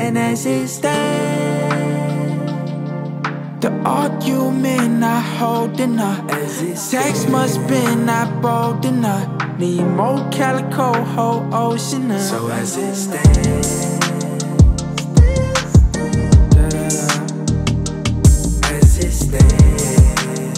And as it stands, the argument not holding up. Sex must been not bold enough. Need more calico, whole ocean up. So as it stands, as it stands,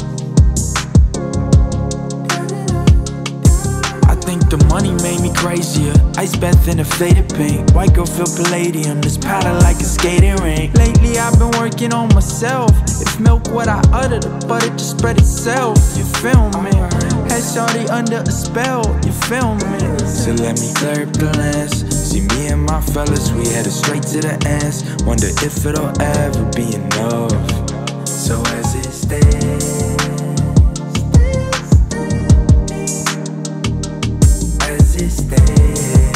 I think the money made me crazier. Ice bath in a faded pink. White girl feel palladium. This powder like a skating rink. Lately I've been working on myself. If milk what I utter, the butter just spread itself. You feel me? Had shorty under a spell. You feel me? So let me clear up the lens. See me and my fellas, we headed straight to the ends. Wonder if it'll ever be enough. So as it stands, as it stands,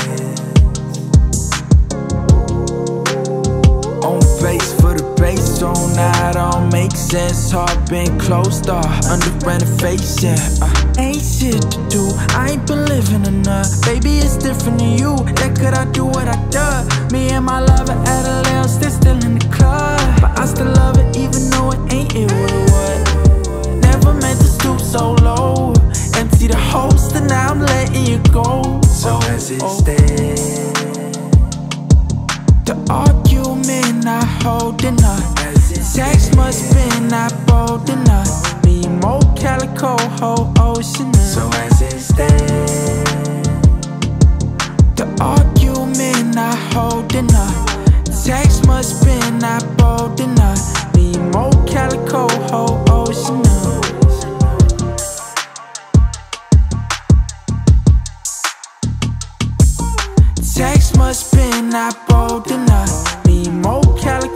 on base for the base, so now it all makes sense. Heart been closed off, under renovation. Ain't shit to do, I ain't been living enough. Baby, it's different than you, that could I do what I done. Me and my lover at a lounge, they're still in the club. But I still love it even though it ain't it what it was. Never meant to stoop so low. Empty the host and now I'm letting you go. So as it stands, the argument not holding up. Sex must been not bold enough. Need more calico, whole ocean up. So as it stands, the argument not holding up. Sex must been not bold enough. Need more calico, whole ocean up. Sex must been not bold enough. Need more calico.